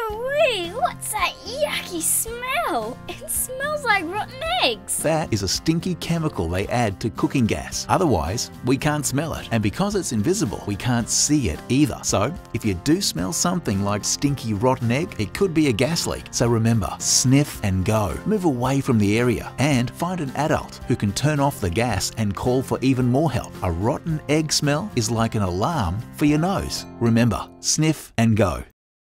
Wee, what's that yucky smell? It smells like rotten eggs. That is a stinky chemical they add to cooking gas. Otherwise, we can't smell it. And because it's invisible, we can't see it either. So, if you do smell something like stinky rotten egg, it could be a gas leak. So remember, sniff and go. Move away from the area and find an adult who can turn off the gas and call for even more help. A rotten egg smell is like an alarm for your nose. Remember, sniff and go.